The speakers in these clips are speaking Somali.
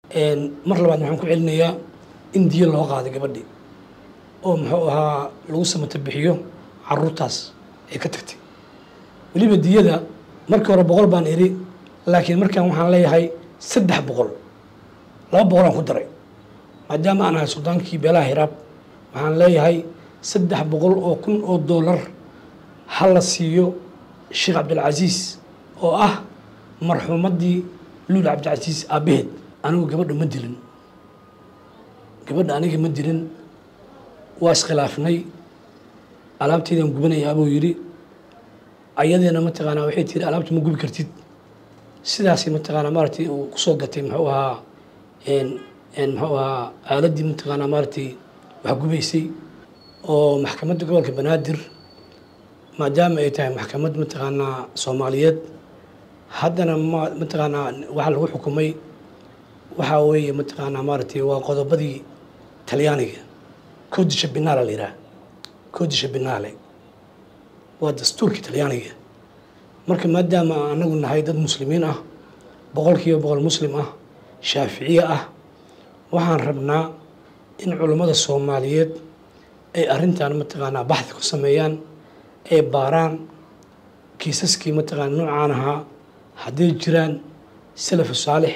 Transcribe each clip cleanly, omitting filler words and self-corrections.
mar labaad waxaan ku celinayaa in diyo loo qaaday gabadhii oo muxuu ahaa lagu samata bixiyo caruurtaas ay ka tagtay weliba diyada markii hore 100 baan iri laakiin markaan waxaan leeyahay 300 200 aan ku daray maadaama aan ahay suldaankii beelaha hiraab waxaan leeyahay 300 oo kun oo dollar hala siiyo Sheekh Cabdilcasiis oo ah marxuumadii Luul Cabdilcasiis aabaheed anigu gabadha ma dilin gabadha aniga ma dilin waa iskhilaafnay alaabteedan gubanaya abuu yiri ayadeena ma taqaana waxay tiri alaabta ma gubi kartid sidaas ma taqaana maartii uu ku soo gatay muxuu ahaa muxuu ahaa aaladii ma taqaana maartii wax gubaysay oo maxkamadda gobolka Banaadir maadaama ay tahay maxkamad ma taqaana Soomaaliyeed haddana ma taqaana waxa lagu xukumay waxa weeye ma taqaana maartii waa qodobadii Talyaaniga codice penale la yiraahdo codice penale waa dastuurka Talyaaniga marka maadaama anagu nahay dad muslimiin ah 100% muslim ah Shaaficiye ah waxaan rabnaa in culimada Soomaaliyeed ay arintan ma taqaana baxthi ku sameeyaan ay baaraan kiisaskii ma taqaana noocaan ahaa haddii jiraan salaf saalix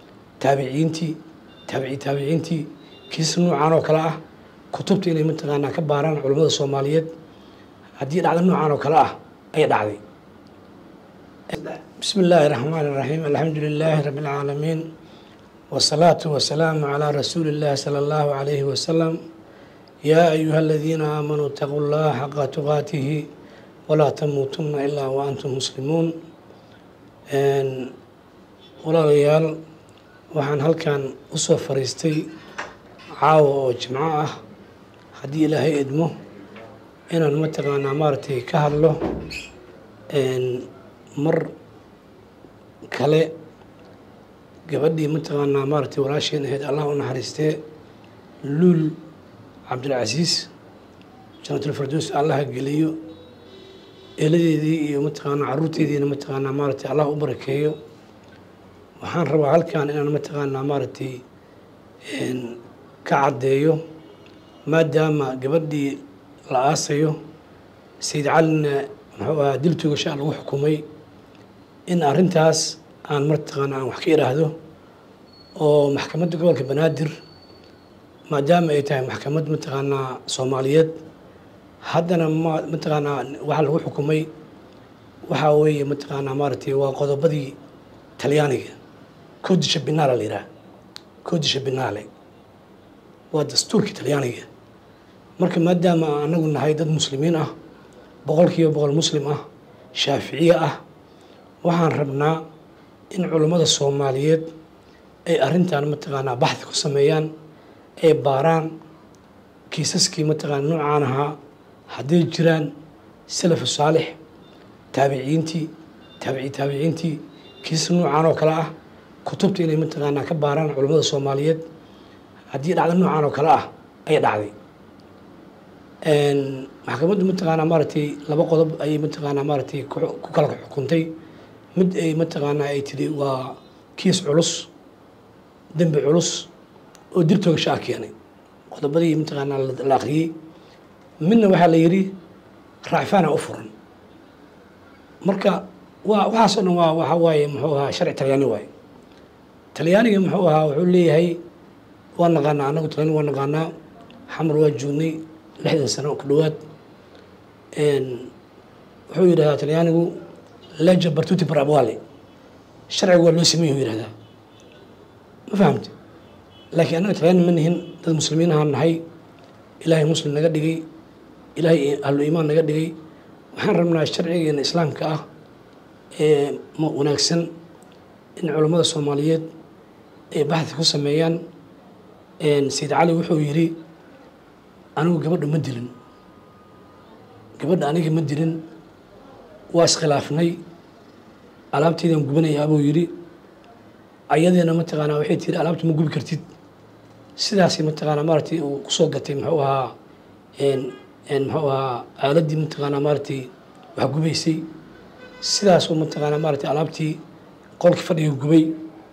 taabiciintii kiis noocaan oo kale ah kutubta inay ma taqaana ka baaraan culimada Soomaaliyeed haddii dhacdo noocaan oo kale ah ay dhacday bismillahir rahmanir rahim alhamdulillahi rabbil alamin والصلاة والسلام على رسول الله صلى الله عليه وسلم يا أيها الذين آمنوا اتقوا الله حق تقاته ولا تموتن إلا وأنتم مسلمون ولا ريال وحن هل كان أسوة فريستي عاوة وجماعة هدي إلهي إدمه إن المتقى نامارتي كهرله مر كلي gabadhii ma taqaana maartay walaasheen ahayd Allah u naxariistay Luul Cabdilcasiis jannatul firdaws Allah geliyo eeladeedii iyo ma taqaana caruurteediina ma taqaana maartay Allah u barakeeyo waxaan rabaa halkaan inaan ma taqaana maartay ka cadeeyo maadaama gabadhii la aasayo Sayid Cali wuxuu ahaa dil toogasho lagu xukumay in arintaas aan martaqaana aan wax ka iraahdo oo maxkamadda gobolka Banaadir maadaama ay tahay maxkamad mataqaana Soomaaliyeed haddana mataqaana waxa lagu xukumay waxa weeye mataqaana maartii waa qodobadii Talyaaniga codice penale la yiraahdo codice penale waa dastuurka Talyaaniga marka maadaama anagu nahay dad muslimiin ah 100% muslim ah Shaaficiye ah waxaan rabnaa in culimada Soomaaliyeed ay arintan ma taqaana baxthi ku sameeyaan ay baaraan kiisaskii ma taqaana noocaan ahaa haddii jiraan salaf saalix taabiciintii kiis noocaan oo kale ah kutubta inay ma taqaana ka baaraan culimada Soomaaliyeed haddii dhacdo noocaan oo kale ah ay dhacday maxkamaddu ma taqaana maartay laba qodob ay ma taqaana maartay ku kala xukuntay mid ay ma taqaana ay tiri waa kiis culus dambi culus oo dil toogasho keenay qodobadii ma taqaana la akhriyay midna waxa la yiri raacfaana u furan marka waxaas oo dhan waxa waaye muxuu ahaa sharci Talyaani waaye Talyaaniga muxuu ahaa wuxuu leeyahay waan naqaanaa anagu Talyaani waan naqaanaa xamar waa joognay 60 sano ku dhawaad wuxuu yiraahdaa Talyaanigu legge per tutti per uguali sharcigu waa loo sameeyay yiraahdaa ma fahamtay laakiin anaga Talyaani ma nihin dad muslimiin ah nahay ilaahay muslim naga dhigay ilaahay ahlu iimaan naga dhigay waxaan rabnaa sharcigeena islaamka ah ma wanaagsan in culimada Soomaaliyeed ay baxthi ku sameeyaan Sayid Cali wuxuu yiri anigu gabadha ma dilin gabadha aniga ma dilin waa iskhilaafnay alaabteedan gubanaya abuu yiri ayadeena ma taqaana waxay tiri alaabta ma gubi kartid sidaas ma taqaana maartii uu ku soo gatay muxuu ahaa muxuu ahaa aaladii ma taqaana maartii wax gubaysay sidaas ma taqaana maartii alaabtii qolka fadhiga gubay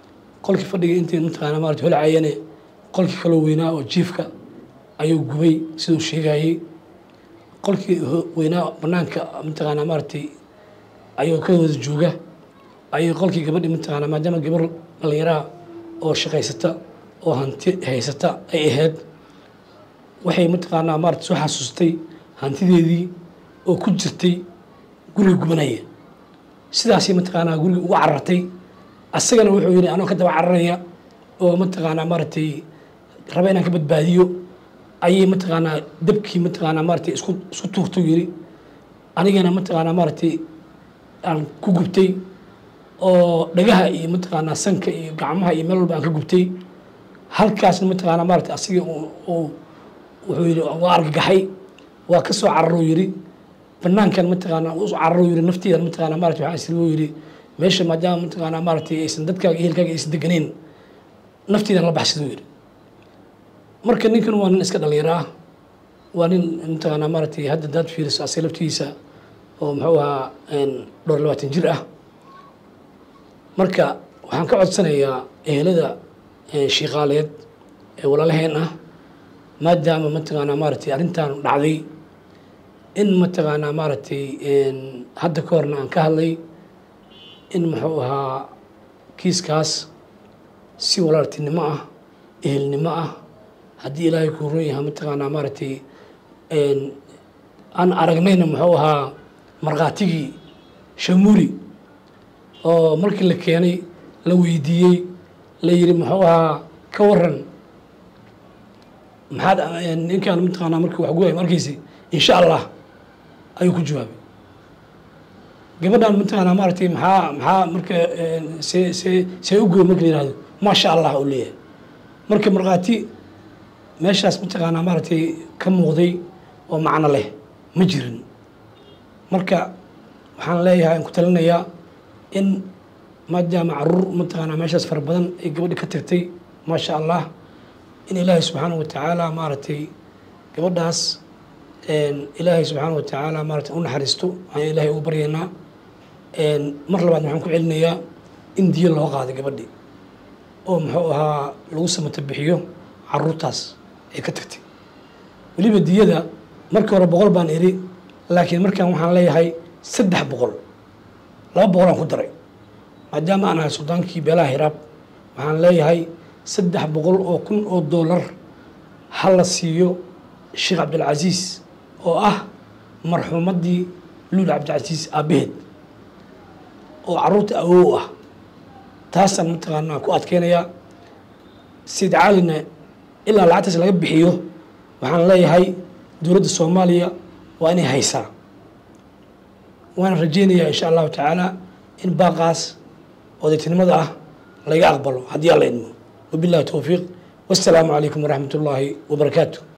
qolkii fadhiga intii mataqaanaa maarata holcayane qolkii kaloo weynaa oo jiifka ayuu gubay siduu sheegayey qolkii weynaa banaanka mataqaanaa maaratay ayuu ka wada jooga ayuu qolkii gabadhi mataqaanaa maadaama gabar dhallinyaraa oo shaqaysata oo hanti haysata ay ahayd waxay mataqaanaa maarata soo xasuustay hantideedii oo ku jirtay guriga gubanaya sidaasay mataqaanaa guriga ugu carartay asagana wuxuu yidhi anoo ka daba cararaya oo mataqaanaa maaratay raba inaan ka badbaadiyo ayay mataqaanaa dabkii mataqaanaa maaratay isku tuurto yidhi anigana mataqaanaa maaratay aan ku gubtay oo dhagaha iyo mataqaanaa sanka iyo gacmaha iyo meel walba aan ka gubtay halkaasna mataqaanaa maaratay asiga wuxuu yidhi waa argagaxay waa ka soo cararuu yidhi banaankan mataqaanaa u cararuu yidhi nafteeda mataqaanaa maaratay waxaan isiruu yidhi meesha maadaama mataqaanaa maaratay aysan dadkaaga ehelkaaga aysan deganeyn nafteedan la baxsiduu yidhi marka ninkan waa nin iska dhalinyaro ah waa nin mataqaanaa maaratay hadda daad fiiriso asay laftigiisa oo muxuu ahaa dhowr 20 jir ah marka waxaan ka codsanayaa ehelada shiiqaaleed ee walaalaheen ah maadaama mataqaanaa maaratay arrintan dhacday in mataqaanaa maaratay hadda ka horna aan ka hadlay in muxuu ahaa kiiskaas si walaaltinimo ah ehelnimo ah haddii ilaahay kuu ron yahay mataqaanaa maaratay aan aragnayna muxuu ahaa markhaatigii shamuuri oo markii la keenay la weydiiyey la yidhi muxuu ahaa ka waran maxaad ninkaan mataqaanaa markii wax guway markiisi insha allah ayuu ku jawaabay gabadhan mataqaanaa maaratay maxaa marka see u goy marka la yihahdo maasha allah uu leeyahay marka markhaati meeshaas mataqaanaa maaratay ka muuqday oo macno leh ma jirin marka waxaan leeyahay aan ku talinayaa in maadaama caruur mataqaanaa meeshaas fara badan ay gabadhi ka tagtay maasha allah in ilaahay subxaanahu watacaala maaratay gabadhaas ilaahay subxaanahu watacaala maaratay u naxariisto ayaan ilaahay ugu baryaynaa mar labaad waxaan ku celinayaa in diyo loo qaaday gabadhi oo muxuu ahaa lagu samata bixiyo caruurtaas ay ka tagtay weliba diyada markii hore 100 baan iri laakiin markaan waxaan leeyahay 300 200 aan ku daray maadaama aan ahay suldaankii beelaha hiraab waxaan leeyahay 300 oo kun oo dollar ha la siiyo sheekh cabdilcasiis oo ah marxuumaddii luul cabdilcasiis aabaheed oo caruurta awow ah taasaan mataqaanaa ku adkeynayaa Sayd Calina ilaa lacagtaas laga bixiyo waxaan leeyahay dowladda Soomaaliya waa inay haysaa waan rajeynayaa insha Allah taala in baaqaas odaytinimada ah laga aqbalo haddii alla idmo wabillahi tawfiiq wassalaamu calaykum waraxmatullaahi wabarakaatuh